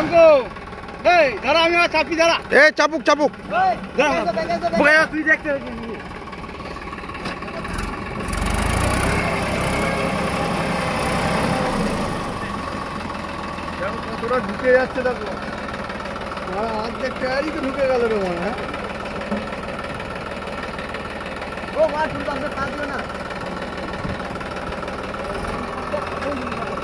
দাঁড়া আমি চাপি দাঁড়া এ চাপুক চাপুক তুই দেখতে কতটা ঢুকে যাচ্ছে দেখো অর্ধেক টায়ারই তো ঢুকে গেল রে মনে হয় ও মা তুমি তো কাঁদবে না